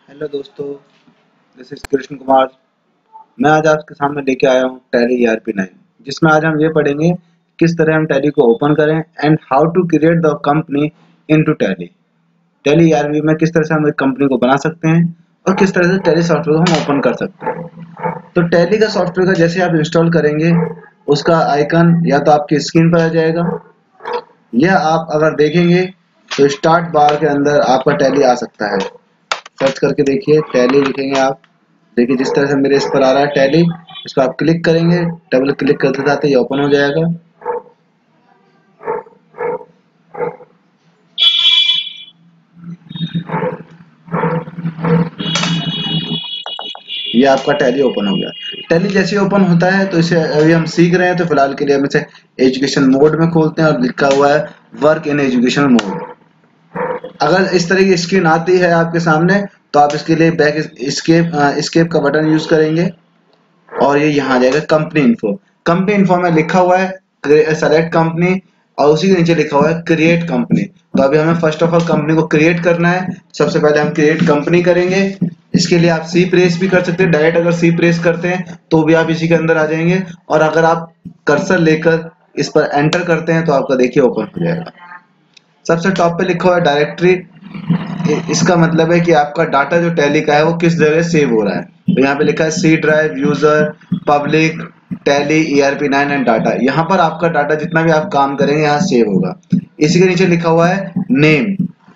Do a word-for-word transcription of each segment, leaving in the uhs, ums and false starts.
Hello दोस्तों, this is Krishna Kumar. मैं आज आपके सामने लेके आया हूँ Tally E R P nine, जिसमें आज हम ये पढ़ेंगे किस तरह हम टैली को ओपन करें and how to create the company into Tally. Tally E R P में किस तरह से हम एक कंपनी को बना सकते हैं और किस तरह से टैली सॉफ्टवेयर को हम ओपन कर सकते हैं। तो टैली का सॉफ्टवेयर का जैसे आप इंस्टॉल करेंगे, उसका आइकन या तो आपकी स्क्रीन पर आ जाएगा, या आप अगर देखेंगे तो स्टार्ट बार के अंदर आपका टैली आ सकता है। सर्च करके देखिए, टैली लिखेंगे आप, देखिए जिस तरह से मेरे इस पर आ रहा है टैली, इस पर आप क्लिक करेंगे, डबल क्लिक करते साथ ये ओपन हो जाएगा। ये आपका टैली ओपन हो गया। टैली जैसे ओपन होता है तो इसे अभी हम सीख रहे हैं, तो फिलहाल के लिए हम इसे एजुकेशन मोड में खोलते हैं और लिखा हुआ है वर्क इन एजुकेशन मोड। अगर इस तरह की स्क्रीन आती है आपके सामने तो आप इसके लिए बैक एस्केप एस्केप का बटन यूज करेंगे और ये यहाँ आ जाएगा कंपनी इन्फो। कंपनी इन्फो में लिखा हुआ है सेलेक्ट कंपनी और उसी के नीचे लिखा हुआ है क्रिएट कंपनी। तो अभी हमें फर्स्ट ऑफ ऑल कंपनी को क्रिएट करना है। सबसे पहले हम क्रिएट कंपनी करेंगे। इसके लिए आप सी प्रेस भी कर सकते हैं, डायरेक्ट अगर सी प्रेस करते हैं तो भी आप इसी के अंदर आ जाएंगे, और अगर आप कर्सर लेकर इस पर एंटर करते हैं तो आपका देखिए ओपन हो जाएगा। सबसे टॉप पे लिखा हुआ है डायरेक्टरी। इसका मतलब है कि आपका डाटा जो टैली का है वो किस जगह सेव हो रहा है। तो यहाँ पे लिखा है C drive, user, public, Tally, E R P nine and data. यहाँ पर आपका डाटा जितना भी आप काम करेंगे यहाँ सेव होगा। इसी के नीचे लिखा हुआ है नेम।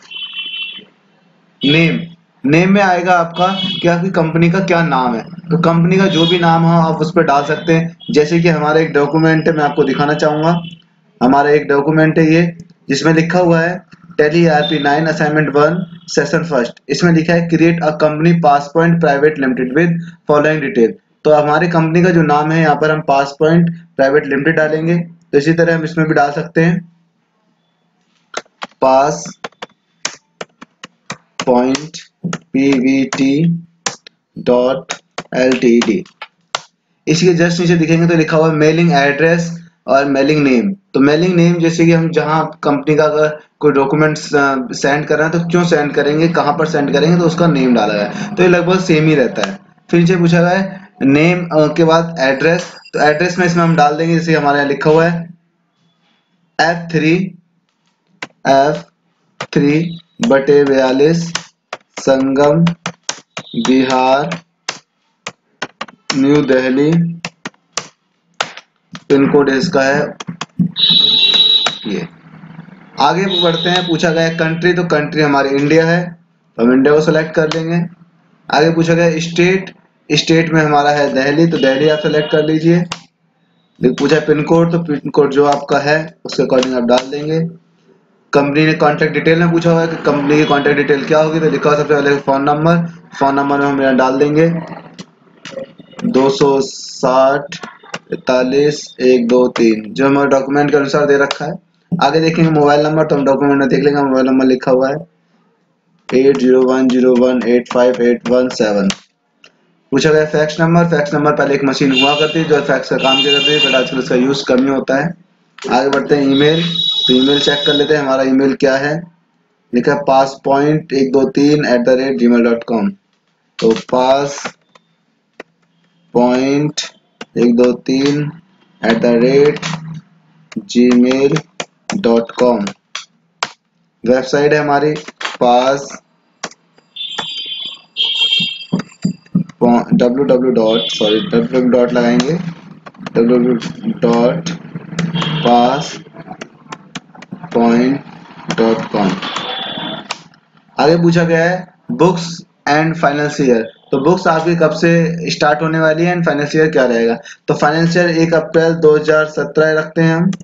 नेम नेम में आएगा आपका कि आपकी कंपनी का क्या नाम है। तो कंपनी का जो भी नाम हो आप उस पर डाल सकते हैं। जैसे कि हमारा एक डॉक्यूमेंट है, मैं आपको दिखाना चाहूंगा। हमारा एक डॉक्यूमेंट है ये, जिसमें लिखा हुआ है Tally E R P nine assignment one session first. इसमें लिखा है create a company pass point private limited with following detail. तो हमारी कंपनी का जो नाम है यहाँ पर हम पास पॉइंट प्राइवेट लिमिटेड डालेंगे। तो इसी तरह हम इसमें भी डाल सकते हैं pass point PVT dot L T D. इसी के जस्ट नीचे दिखेंगे तो लिखा हुआ है मेलिंग एड्रेस और मेलिंग नेम। तो मेलिंग नेम जैसे कि हम जहां कंपनी का अगर कोई डॉक्यूमेंट सेंड कर रहे हैं तो क्यों सेंड करेंगे, कहां पर सेंड करेंगे, तो उसका नेम डाला है। तो ये लगभग सेम ही रहता है। फिर नीचे पूछा गया है नेम के बाद एड्रेस। तो एड्रेस में इसमें हम डाल देंगे जैसे हमारे यहाँ लिखा हुआ है एफ थ्री एफ थ्री बटे बयालीस Sangam Vihar new Delhi, pin code इसका है ये। आगे बढ़ते हैं, पूछा गया कंट्री, तो कंट्री हमारी इंडिया है तो हम इंडिया को सेलेक्ट कर लेंगे। आगे पूछा गया स्टेट, स्टेट में हमारा है दिल्ली, तो दिल्ली आप सेलेक्ट कर लीजिए। पूछा पिन कोड, तो पिन कोड जो आपका है उसके अकॉर्डिंग आप डाल देंगे। कंपनी ने कॉन्टैक्ट डिटेल में पूछा हुआ है कि कंपनी की कॉन्टैक्ट डिटेल क्या होगी, तो लिखा हुआ सबसे पहले फोन नंबर। फोन नंबर में हम यहाँ डाल देंगे दो सौ साठ इकतालीस एक दो तीन, जो हमारे डॉक्यूमेंट के अनुसार दे रखा है। आगे देखेंगे मोबाइल नंबर, तो हम डॉक्यूमेंट में देख लेंगे। मोबाइल नंबर लिखा हुआ है eight zero one zero one eight five eight one seven. पूछा गया फैक्स नंबर। फैक्स नंबर पहले एक मशीन हुआ करती है जो फैक्स का काम किया करती है, बट आजकल इसका यूज कम ही होता है। आगे बढ़ते हैं ईमेल। तो ईमेल चेक कर लेते हैं हमारा ईमेल क्या है। लिखा है पास पॉइंट एक दो तीन at the rate Gmail dot com. तो पास पॉइंट एक दो तीन at the rate Gmail dot com. Website है हमारी pass W W dot sorry W dot लगाएंगे W dot pass point dot com. आगे पूछा गया है बुक्स एंड फाइनेंस ईयर। तो बुक्स आपकी कब से स्टार्ट होने वाली है एंड फाइनेंस ईयर क्या रहेगा। तो फाइनेंस ईयर एक अप्रैल दो हज़ार सत्रह रखते हैं हम।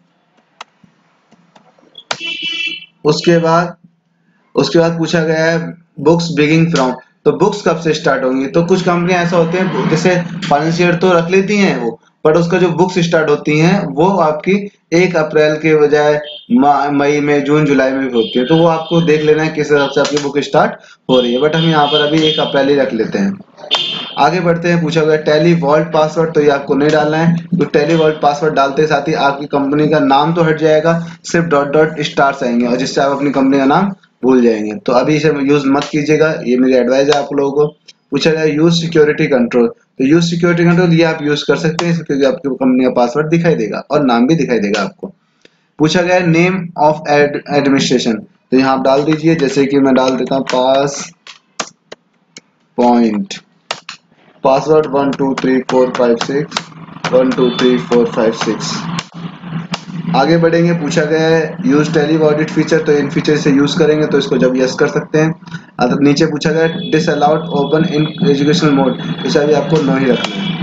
उसके बाद उसके बाद पूछा गया है बुक्स बिगिंग फ्रॉम। तो बुक्स कब से स्टार्ट होंगी। तो कुछ कंपनियां ऐसा होते हैं जैसे फाइनेंस ईयर तो रख लेती हैं वो, बट उसका जो बुक्स स्टार्ट होती हैं वो आपकी एक अप्रैल के बजाय मई में जून जुलाई में भी होती है। तो वो आपको देख लेना है किस हिसाब से आपकी बुक स्टार्ट हो रही है, बट हम यहाँ पर अभी एक अप्रैल ही रख लेते हैं। आगे बढ़ते हैं, पूछा गया टैली वॉल्ट पासवर्ड। तो ये आपको नहीं डालना है, तो टैली वॉल्ट पासवर्ड डालते साथ ही आपकी कंपनी का नाम तो हट जाएगा, सिर्फ डॉट डॉट स्टार्स आएंगे और जिससे आप अपनी कंपनी का नाम भूल जाएंगे। तो अभी इसे यूज मत कीजिएगा, ये मेरी एडवाइस है आप लोगों को। पूछा गया यूज सिक्योरिटी कंट्रोल, तो यूज सिक्योरिटी कंट्रोल ये आप यूज कर सकते हैं क्योंकि आपकी कंपनी का पासवर्ड दिखाई देगा और नाम भी दिखाई देगा आपको। पूछा गया है नेम ऑफ एडमिनिस्ट्रेशन, तो यहाँ आप डाल दीजिए, जैसे कि मैं डाल देता हूँ pass point, password one two three four five six, one two three four five six. आगे बढ़ेंगे, पूछा गया है यूज टेली ऑडिट फीचर, तो इन फीचर से यूज करेंगे तो इसको जब यस कर सकते हैं। अब नीचे पूछा गया है disallow open in educational mode, इसे अभी आपको नो ही रखना है।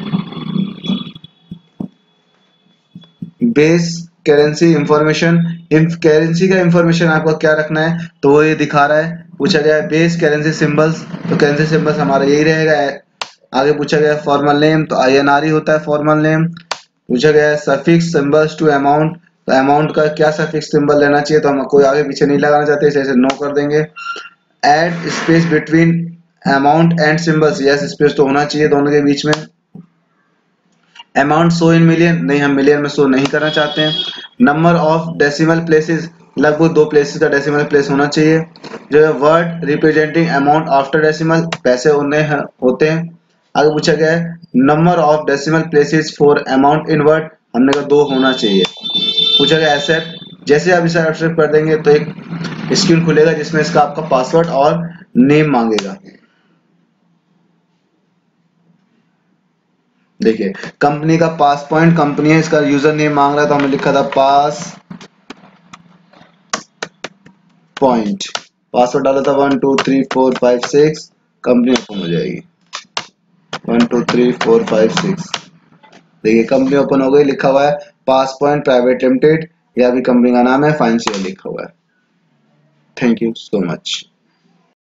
बेस करेंसी इंफॉर्मेशन, इन करेंसी का इंफॉर्मेशन आपको क्या रखना है, तो वो ये दिखा रहा है। पूछा गया है बेस करेंसी सिंबल्स, तो करेंसी सिंबल्स हमारा यही रहेगा। आगे पूछा गया फॉर्मल नेम, तो आई एन आर ही होता है फॉर्मल नेम। पूछा गया है सफिक्स सिंबल्स टू अमाउंट, तो अमाउंट का क्या सफिक्स सिंबल लेना चाहिए, तो हम कोई आगे पीछे नहीं लगाना चाहते, इसे नो कर देंगे। Add space between amount and symbols, yes space तो होना चाहिए दोनों के बीच में। अमाउंट शो इन मिलियन, नहीं हम मिलियन में शो नहीं करना चाहते हैं। नंबर ऑफ डेसिमल प्लेसेस, लगभग दो प्लेसेस का डेसिमल प्लेस होना चाहिए। जो है word representing amount after decimal, पैसे उन्हें होते हैं। आगे पूछा गया है number of decimal places for amount in word, हमने कहा दो होना चाहिए। पूछा गया एक्सेप्ट, जैसे आप इसे एक्सेप्ट कर देंगे तो एक स्क्रीन खुलेगा जिसमें इसका आपका पासवर्ड और नेम मांगेगा। देखिए कंपनी का पास पॉइंट कंपनी है, इसका यूजर नेम मांग रहा है, तो हमने लिखा था पास पॉइंट, पासवर्ड डाला था one two three four five six, company open हो जाएगी one two three four five six. देखिए कंपनी ओपन हो गई, लिखा हुआ है पास पॉइंट प्राइवेट लिमिटेड, या भी कंपनी का नाम है फाइनेंशियल लिखा हुआ है। Thank you so much.